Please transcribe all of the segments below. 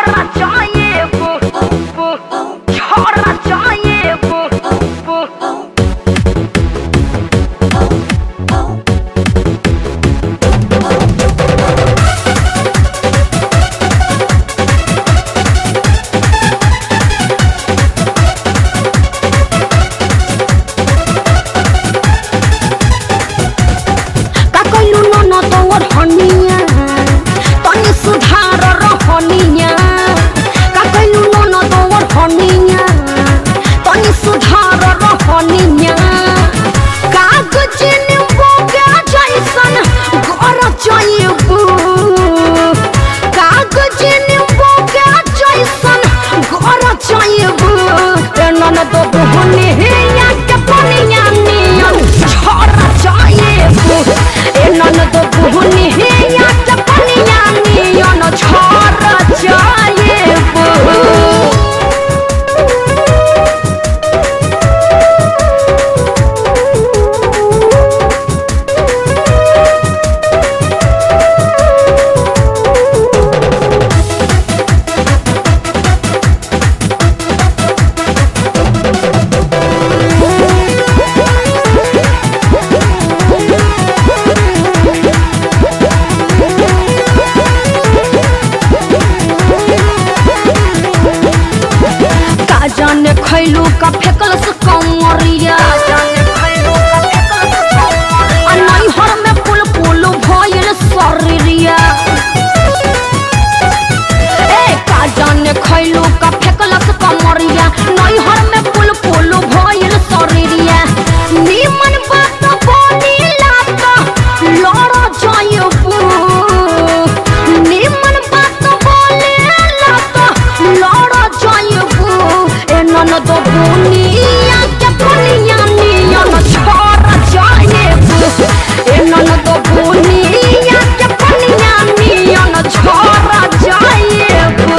खैलू का फेकल से कमरिया नैहर में पुल पुल भइल शरीरिया का जाने खैलू का फेकल से कमरिया नैहर में पुल पुल भइल शरीरिया निमन बात बोलीला तो लड़ जाइबू निमन बात बोलीला तो लड़ जाइबू नन दो बुनिया के बुनिया नियन छोड़ जाइबू नन दो बुनिया के बुनिया नियन छोड़ जाइबू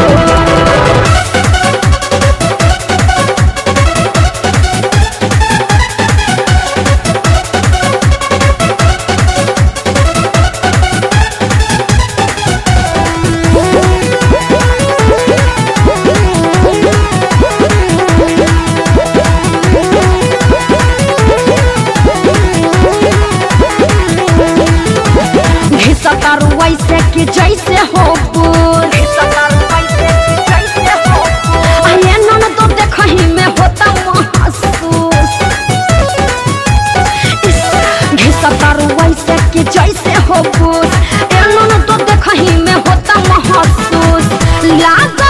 वैसे कि जैसे हो नन तो देखही में होता महसूस घिसतारू वैसे कि जैसे हो नन तो देखही में होता महसूस लाग